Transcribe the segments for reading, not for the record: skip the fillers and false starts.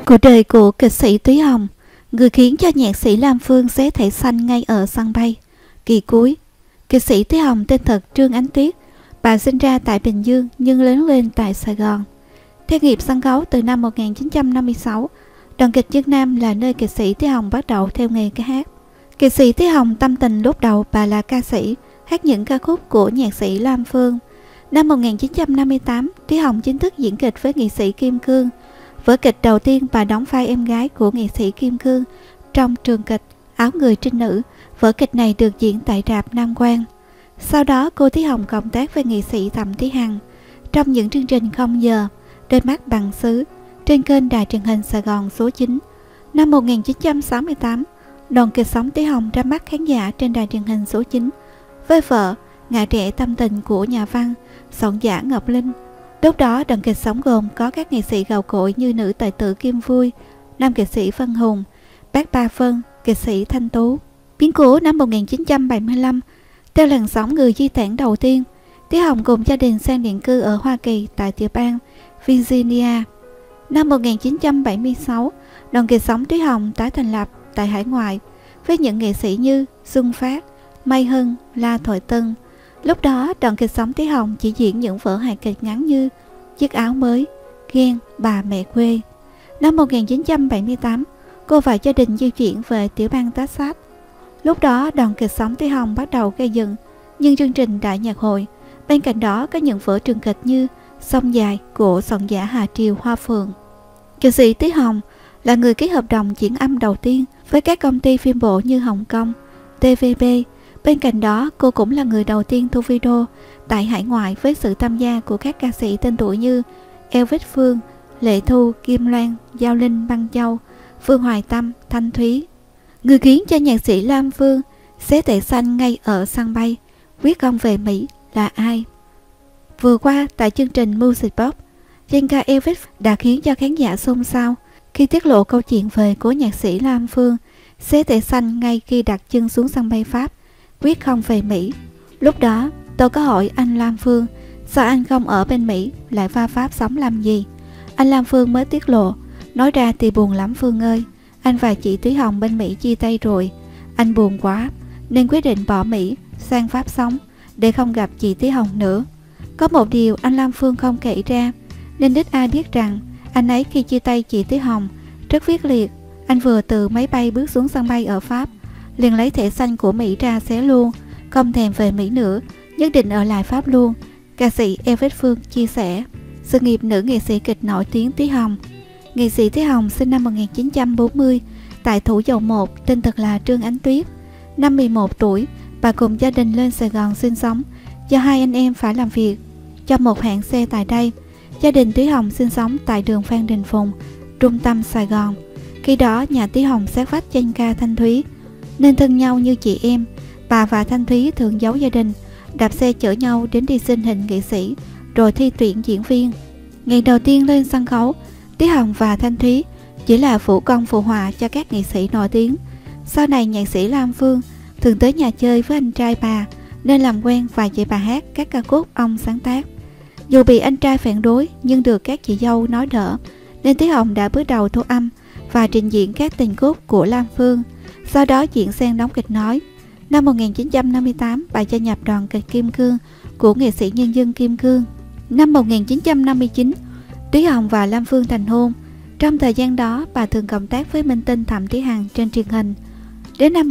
Cuộc đời của kịch sĩ Thúy Hồng, người khiến cho nhạc sĩ Lam Phương xé thẻ xanh ngay ở sân bay. Kỳ cuối, kịch sĩ Thúy Hồng tên thật Trương Ánh Tuyết. Bà sinh ra tại Bình Dương nhưng lớn lên tại Sài Gòn. Theo nghiệp sân khấu từ năm 1956, đoàn kịch Dương Nam là nơi kịch sĩ Thúy Hồng bắt đầu theo nghề ca hát. Kịch sĩ Thúy Hồng tâm tình lúc đầu bà là ca sĩ, hát những ca khúc của nhạc sĩ Lam Phương. Năm 1958, Thúy Hồng chính thức diễn kịch với nghệ sĩ Kim Cương. Vở kịch đầu tiên bà đóng vai em gái của nghệ sĩ Kim Cương trong trường kịch Áo Người Trinh Nữ. Vở kịch này được diễn tại rạp Nam Quan. Sau đó cô Thúy Hồng cộng tác với nghệ sĩ Thẩm Thúy Hằng trong những chương trình Không Giờ, Đôi Mắt Bằng Sứ trên kênh đài truyền hình Sài Gòn số 9. Năm 1968, đoàn kịch Sống Thúy Hồng ra mắt khán giả trên đài truyền hình số 9 với vở Ngã Rẽ Tâm Tình của nhà văn soạn giả Ngọc Linh. Lúc đó đoàn kịch Sống gồm có các nghệ sĩ gạo cội như nữ tài tử Kim Vui, nam kịch sĩ Vân Hùng, bác Ba Phân, kịch sĩ Thanh Tú. Biến cố năm 1975, theo làn sóng người di tản đầu tiên, Thúy Hồng cùng gia đình sang định cư ở Hoa Kỳ tại tiểu bang Virginia. Năm 1976, đoàn kịch Sống Thúy Hồng tái thành lập tại hải ngoại với những nghệ sĩ như Xuân Phát, Mai Hưng, La Thoại Tân. Lúc đó, đoàn kịch Sống Thúy Hồng chỉ diễn những vở hài kịch ngắn như Chiếc Áo Mới, Ghen, Bà Mẹ Quê. Năm 1978, cô và gia đình di chuyển về tiểu bang Texas. Lúc đó, đoàn kịch Sống Thúy Hồng bắt đầu gây dựng những chương trình đại nhạc hội. Bên cạnh đó có những vở trường kịch như Sông Dài của soạn giả Hà Triều Hoa Phượng. Kịch sĩ Thúy Hồng là người ký hợp đồng diễn âm đầu tiên với các công ty phim bộ như Hồng Kông, TVB. Bên cạnh đó, cô cũng là người đầu tiên thu video tại hải ngoại với sự tham gia của các ca sĩ tên tuổi như Elvis Phương, Lệ Thu, Kim Loan, Giao Linh, Băng Châu, Phương Hoài Tâm, Thanh Thúy. Người khiến cho nhạc sĩ Lam Phương xé thẻ xanh ngay ở sân bay, quyết không về Mỹ là ai? Vừa qua tại chương trình Music Box, danh ca Elvis đã khiến cho khán giả xôn xao khi tiết lộ câu chuyện về cố nhạc sĩ Lam Phương xé thẻ xanh ngay khi đặt chân xuống sân bay Pháp, quyết không về Mỹ. Lúc đó tôi có hỏi anh Lam Phương, sao anh không ở bên Mỹ lại va Pháp sống làm gì? Anh Lam Phương mới tiết lộ, nói ra thì buồn lắm Phương ơi, anh và chị Thúy Hồng bên Mỹ chia tay rồi, anh buồn quá nên quyết định bỏ Mỹ sang Pháp sống để không gặp chị Thúy Hồng nữa. Có một điều anh Lam Phương không kể ra, nên ít ai biết rằng anh ấy khi chia tay chị Thúy Hồng rất quyết liệt. Anh vừa từ máy bay bước xuống sân bay ở Pháp, liền lấy thẻ xanh của Mỹ ra xé luôn, không thèm về Mỹ nữa, nhất định ở lại Pháp luôn. Ca sĩ Elvis Phương chia sẻ sự nghiệp nữ nghệ sĩ kịch nổi tiếng Thúy Hồng. Nghệ sĩ Thúy Hồng sinh năm 1940 tại Thủ Dầu Một, tên thật là Trương Ánh Tuyết. Năm 11 tuổi, bà cùng gia đình lên Sài Gòn sinh sống do hai anh em phải làm việc cho một hãng xe tại đây. Gia đình Thúy Hồng sinh sống tại đường Phan Đình Phùng, trung tâm Sài Gòn. Khi đó nhà Thúy Hồng sát vách danh ca Thanh Thúy nên thân nhau như chị em. Bà và Thanh Thúy thường giấu gia đình, đạp xe chở nhau đến đi xin hình nghệ sĩ rồi thi tuyển diễn viên. Ngày đầu tiên lên sân khấu, Thúy Hồng và Thanh Thúy chỉ là phụ công phụ họa cho các nghệ sĩ nổi tiếng. Sau này nhạc sĩ Lam Phương thường tới nhà chơi với anh trai bà nên làm quen và dạy bà hát các ca khúc ông sáng tác. Dù bị anh trai phản đối nhưng được các chị dâu nói đỡ nên Thúy Hồng đã bước đầu thu âm và trình diễn các tình khúc của Lam Phương, sau đó chuyển sang đóng kịch nói. Năm 1958, bà gia nhập đoàn kịch Kim Cương của nghệ sĩ nhân dân Kim Cương. Năm 1959, Thúy Hồng và Lam Phương thành hôn. Trong thời gian đó, bà thường cộng tác với minh tinh Thẩm Thúy Hằng trên truyền hình. Đến năm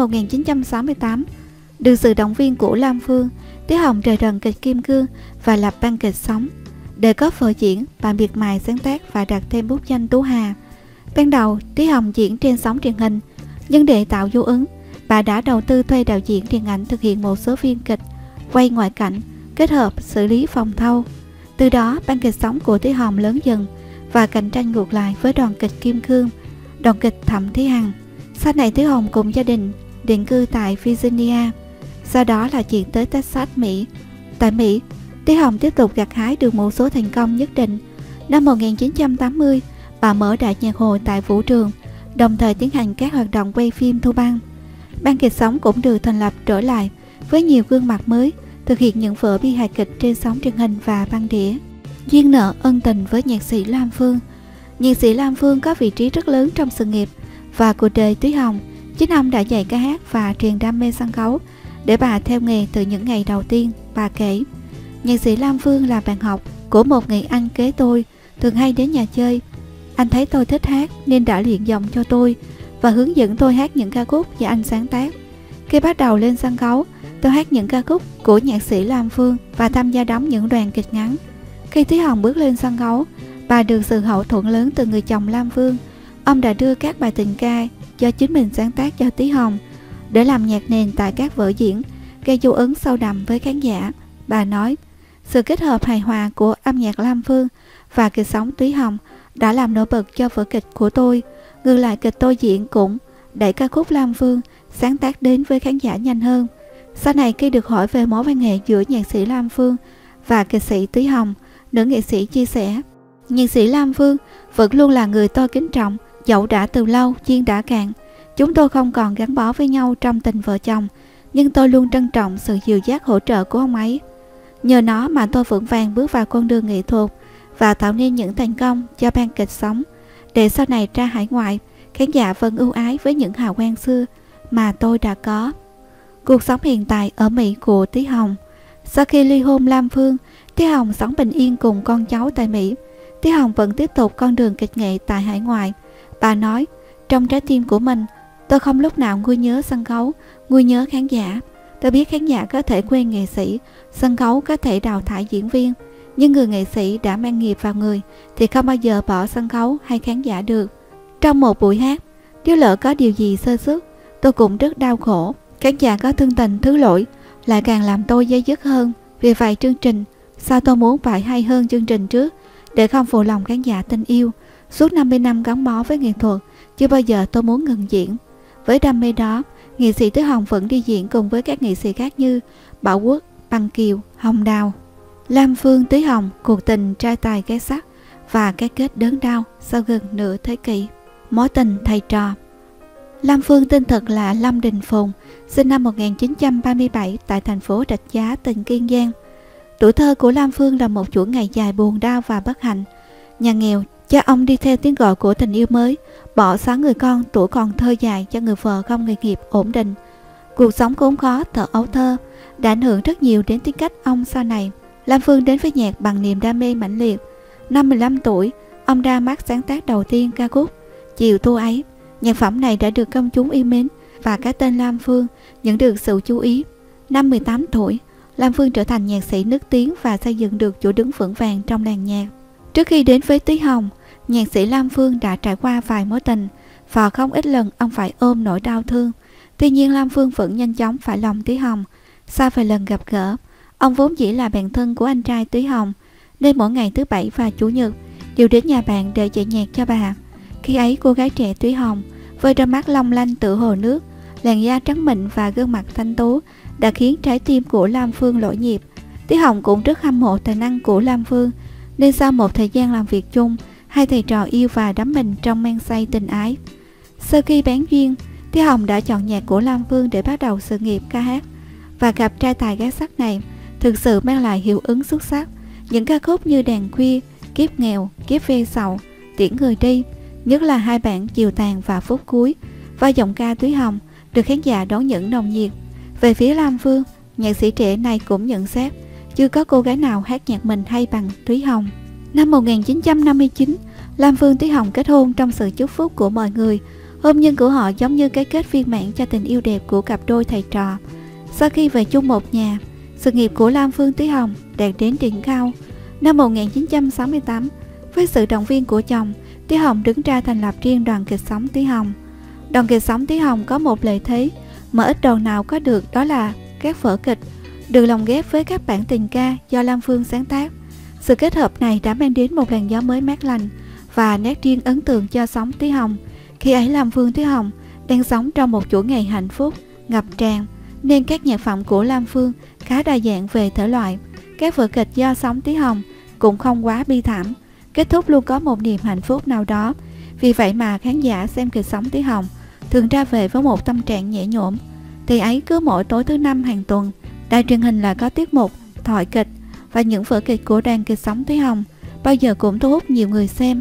1968, được sự động viên của Lam Phương, Thúy Hồng rời đoàn kịch Kim Cương và lập ban kịch Sống. Để có vở diễn, bà miệt mài sáng tác và đặt thêm bút danh Tú Hà. Ban đầu, Thúy Hồng diễn trên sóng truyền hình, nhưng để tạo dấu ấn, bà đã đầu tư thuê đạo diễn điện ảnh thực hiện một số phim kịch, quay ngoại cảnh, kết hợp xử lý phòng thâu. Từ đó, ban kịch Sống của Thúy Hồng lớn dần và cạnh tranh ngược lại với đoàn kịch Kim Cương, đoàn kịch Thẩm Thúy Hằng. Sau này Thúy Hồng cùng gia đình định cư tại Virginia, sau đó là chuyển tới Texas, Mỹ. Tại Mỹ, Thúy Hồng tiếp tục gặt hái được một số thành công nhất định. Năm 1980, bà mở đại nhạc hội tại vũ trường, đồng thời tiến hành các hoạt động quay phim thu băng. Ban kịch Sống cũng được thành lập trở lại với nhiều gương mặt mới, thực hiện những vở bi hài kịch trên sóng truyền hình và băng đĩa. Duyên nợ ân tình với nhạc sĩ Lam Phương. Nhạc sĩ Lam Phương có vị trí rất lớn trong sự nghiệp và cuộc đời Thúy Hồng. Chính ông đã dạy ca hát và truyền đam mê sân khấu để bà theo nghề từ những ngày đầu tiên. Bà kể, nhạc sĩ Lam Phương là bạn học của một người anh kế tôi, thường hay đến nhà chơi. Anh thấy tôi thích hát nên đã luyện giọng cho tôi và hướng dẫn tôi hát những ca khúc do anh sáng tác. Khi bắt đầu lên sân khấu, tôi hát những ca khúc của nhạc sĩ Lam Phương và tham gia đóng những đoàn kịch ngắn. Khi Thúy Hồng bước lên sân khấu, bà được sự hậu thuẫn lớn từ người chồng Lam Phương. Ông đã đưa các bài tình ca do chính mình sáng tác cho Thúy Hồng để làm nhạc nền tại các vở diễn, gây dấu ấn sâu đậm với khán giả. Bà nói, sự kết hợp hài hòa của âm nhạc Lam Phương và kịch sống Thúy Hồng đã làm nổi bật cho vở kịch của tôi. Ngược lại, kịch tôi diễn cũng đẩy ca khúc Lam Phương sáng tác đến với khán giả nhanh hơn. Sau này khi được hỏi về mối quan hệ giữa nhạc sĩ Lam Phương và kịch sĩ Thúy Hồng, nữ nghệ sĩ chia sẻ, nhạc sĩ Lam Phương vẫn luôn là người tôi kính trọng, dẫu đã từ lâu duyên đã cạn. Chúng tôi không còn gắn bó với nhau trong tình vợ chồng, nhưng tôi luôn trân trọng sự dìu dắt hỗ trợ của ông ấy. Nhờ nó mà tôi vững vàng bước vào con đường nghệ thuật và tạo nên những thành công cho ban kịch sống, để sau này ra hải ngoại, khán giả vẫn ưu ái với những hào quang xưa mà tôi đã có. Cuộc sống hiện tại ở Mỹ của Thúy Hồng. Sau khi ly hôn Lam Phương, Thúy Hồng sống bình yên cùng con cháu tại Mỹ. Thúy Hồng vẫn tiếp tục con đường kịch nghệ tại hải ngoại. Bà nói, trong trái tim của mình, tôi không lúc nào nguôi nhớ sân khấu, nguôi nhớ khán giả. Tôi biết khán giả có thể quên nghệ sĩ, sân khấu có thể đào thải diễn viên, nhưng người nghệ sĩ đã mang nghiệp vào người thì không bao giờ bỏ sân khấu hay khán giả được. Trong một buổi hát, nếu lỡ có điều gì sơ suất, tôi cũng rất đau khổ. Khán giả có thương tình thứ lỗi lại càng làm tôi day dứt hơn. Vì vậy chương trình sao tôi muốn phải hay hơn chương trình trước, để không phụ lòng khán giả tình yêu. Suốt 50 năm gắn bó với nghệ thuật, chưa bao giờ tôi muốn ngừng diễn. Với đam mê đó, nghệ sĩ Thúy Hồng vẫn đi diễn cùng với các nghệ sĩ khác như Bảo Quốc, Bằng Kiều, Hồng Đào. Lam Phương, Thúy Hồng, cuộc tình trai tài gái sắc và cái kết đớn đau sau gần nửa thế kỷ. Mối tình thầy trò. Lam Phương tên thật là Lâm Đình Phùng, sinh năm 1937 tại thành phố Rạch Giá, tỉnh Kiên Giang. Tuổi thơ của Lam Phương là một chuỗi ngày dài buồn đau và bất hạnh. Nhà nghèo, cha ông đi theo tiếng gọi của tình yêu mới, bỏ 6 người con tuổi còn thơ dài cho người vợ không nghề nghiệp ổn định. Cuộc sống khốn khó, thở ấu thơ đã ảnh hưởng rất nhiều đến tính cách ông sau này. Lam Phương đến với nhạc bằng niềm đam mê mãnh liệt. Năm 15 tuổi, ông ra mắt sáng tác đầu tiên ca khúc Chiều Thu Ấy. Nhạc phẩm này đã được công chúng yêu mến và cái tên Lam Phương nhận được sự chú ý. Năm 18 tuổi, Lam Phương trở thành nhạc sĩ nức tiếng và xây dựng được chỗ đứng vững vàng trong làng nhạc. Trước khi đến với Thúy Hồng, nhạc sĩ Lam Phương đã trải qua vài mối tình và không ít lần ông phải ôm nỗi đau thương. Tuy nhiên Lam Phương vẫn nhanh chóng phải lòng Thúy Hồng. Sau vài lần gặp gỡ, ông vốn chỉ là bạn thân của anh trai Thúy Hồng, nên mỗi ngày thứ Bảy và Chủ nhật đều đến nhà bạn để dạy nhạc cho bà. Khi ấy cô gái trẻ Thúy Hồng với đôi mắt long lanh tựa hồ nước, làn da trắng mịn và gương mặt thanh tú đã khiến trái tim của Lam Phương lỗi nhịp. Thúy Hồng cũng rất hâm mộ tài năng của Lam Phương, nên sau một thời gian làm việc chung, hai thầy trò yêu và đắm mình trong men say tình ái. Sau khi bén duyên, Thúy Hồng đã chọn nhạc của Lam Phương để bắt đầu sự nghiệp ca hát, và gặp trai tài gái sắc này thực sự mang lại hiệu ứng xuất sắc. Những ca khúc như Đàn Khuya, Kiếp Nghèo, Kiếp Ve Sầu, Tiễn Người Đi, nhất là hai bản Chiều Tàn và Phút Cuối, và giọng ca Thúy Hồng được khán giả đón nhận nồng nhiệt. Về phía Lam Phương, nhạc sĩ trẻ này cũng nhận xét chưa có cô gái nào hát nhạc mình hay bằng Thúy Hồng. Năm 1959, Lam Phương Thúy Hồng kết hôn trong sự chúc phúc của mọi người. Hôn nhân của họ giống như cái kết viên mãn cho tình yêu đẹp của cặp đôi thầy trò. Sau khi về chung một nhà, sự nghiệp của Lam Phương Thúy Hồng đạt đến đỉnh cao. Năm 1968, với sự động viên của chồng, Thúy Hồng đứng ra thành lập riêng đoàn kịch sống Thúy Hồng. Đoàn kịch sống Thúy Hồng có một lợi thế mà ít đoàn nào có được, đó là các vở kịch được lồng ghép với các bản tình ca do Lam Phương sáng tác. Sự kết hợp này đã mang đến một làn gió mới mát lành và nét riêng ấn tượng cho sống Thúy Hồng. Khi ấy Lam Phương Thúy Hồng đang sống trong một chuỗi ngày hạnh phúc, ngập tràn, nên các nhạc phẩm của Lam Phương khá đa dạng về thể loại. Các vở kịch do sống Thúy Hồng cũng không quá bi thảm, kết thúc luôn có một niềm hạnh phúc nào đó. Vì vậy mà khán giả xem kịch sống Thúy Hồng thường ra về với một tâm trạng nhẹ nhõm. Thì ấy cứ mỗi tối thứ Năm hàng tuần, đài truyền hình là có tiết mục thoại kịch, và những vở kịch của đoàn kịch sống Thúy Hồng bao giờ cũng thu hút nhiều người xem.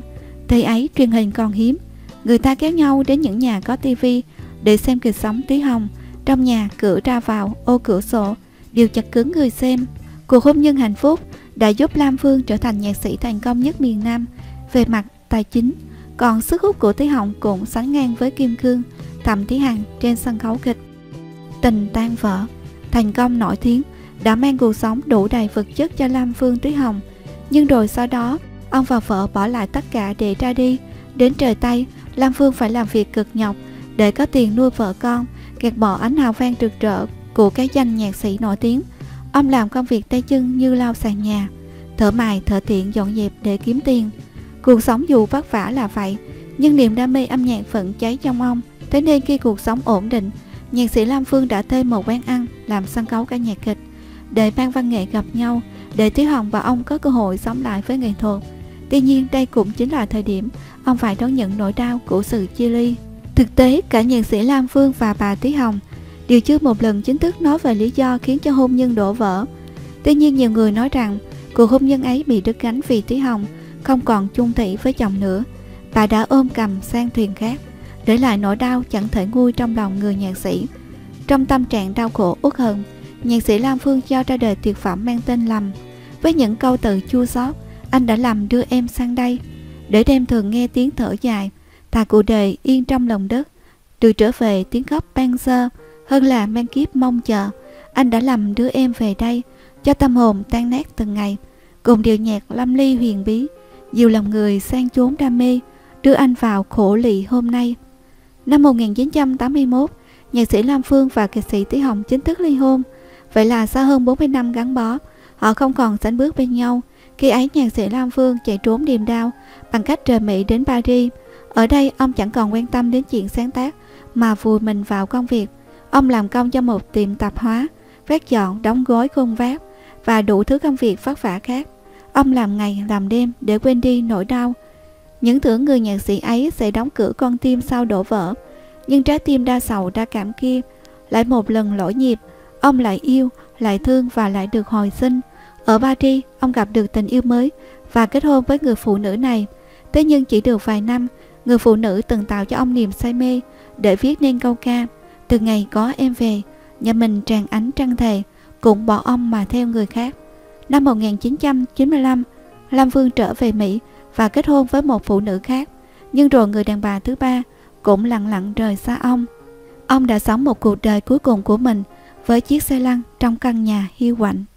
Thời ấy truyền hình còn hiếm, người ta kéo nhau đến những nhà có tivi để xem kịch sống tí hon. Trong nhà, cửa ra vào, ô cửa sổ đều chật cứng người xem. Cuộc hôn nhân hạnh phúc đã giúp Lam Phương trở thành nhạc sĩ thành công nhất miền Nam về mặt tài chính, còn sức hút của Tí Hon cũng sánh ngang với Kim Cương, Thẩm Thí Hằng trên sân khấu kịch. Tình tan vỡ, thành công nổi tiếng đã mang cuộc sống đủ đầy vật chất cho Lam Phương Tí Hon, nhưng rồi sau đó ông và vợ bỏ lại tất cả để ra đi. Đến trời Tây, Lam Phương phải làm việc cực nhọc để có tiền nuôi vợ con, gạt bỏ ánh hào quang rực rỡ của cái danh nhạc sĩ nổi tiếng. Ông làm công việc tay chân như lau sàn nhà, thợ mài thợ tiện dọn dẹp để kiếm tiền. Cuộc sống dù vất vả là vậy, nhưng niềm đam mê âm nhạc vẫn cháy trong ông. Thế nên khi cuộc sống ổn định, nhạc sĩ Lam Phương đã thuê một quán ăn làm sân khấu ca nhạc kịch để ban văn nghệ gặp nhau, để Tí Hon và ông có cơ hội sống lại với nghệ thuật. Tuy nhiên đây cũng chính là thời điểm ông phải đón nhận nỗi đau của sự chia ly. Thực tế, cả nhạc sĩ Lam Phương và bà Tí Hon đều chưa một lần chính thức nói về lý do khiến cho hôn nhân đổ vỡ. Tuy nhiên nhiều người nói rằng cuộc hôn nhân ấy bị đứt gánh vì Tí Hon không còn chung thủy với chồng nữa. Bà đã ôm cầm sang thuyền khác, để lại nỗi đau chẳng thể nguôi trong lòng người nhạc sĩ. Trong tâm trạng đau khổ uất hận, nhạc sĩ Lam Phương cho ra đời tuyệt phẩm mang tên Lầm. Với những câu từ chua xót: anh đã lầm đưa em sang đây, để đêm thường nghe tiếng thở dài, thà cuộc đời yên trong lòng đất, từ trở về tiếng khóc ban sơ, hơn là mang kiếp mong chờ. Anh đã lầm đưa em về đây, cho tâm hồn tan nát từng ngày. Cùng điệu nhạc lâm ly huyền bí, dìu lòng người sang chốn đam mê, đưa anh vào khổ lụy hôm nay. Năm 1981, nhạc sĩ Lam Phương và ca sĩ Tí Hon chính thức ly hôn. Vậy là sau hơn 40 năm gắn bó, họ không còn sánh bước bên nhau. Khi ấy nhạc sĩ Lam Phương chạy trốn niềm đau bằng cách rời Mỹ đến Paris. Ở đây ông chẳng còn quan tâm đến chuyện sáng tác mà vùi mình vào công việc. Ông làm công cho một tiệm tạp hóa, vét dọn, đóng gói khuôn vác và đủ thứ công việc vất vả khác. Ông làm ngày làm đêm để quên đi nỗi đau. Những tưởng người nhạc sĩ ấy sẽ đóng cửa con tim sau đổ vỡ, nhưng trái tim đa sầu đa cảm kia lại một lần lỗi nhịp. Ông lại yêu, lại thương và lại được hồi sinh. Ở Paris, ông gặp được tình yêu mới và kết hôn với người phụ nữ này. Thế nhưng chỉ được vài năm, người phụ nữ từng tạo cho ông niềm say mê để viết nên câu ca "Từ ngày có em về, nhà mình tràn ánh trăng thề", cũng bỏ ông mà theo người khác. Năm 1995, Lam Phương trở về Mỹ và kết hôn với một phụ nữ khác. Nhưng rồi người đàn bà thứ ba cũng lặng lặng rời xa ông. Ông đã sống một cuộc đời cuối cùng của mình với chiếc xe lăn trong căn nhà hiu quạnh.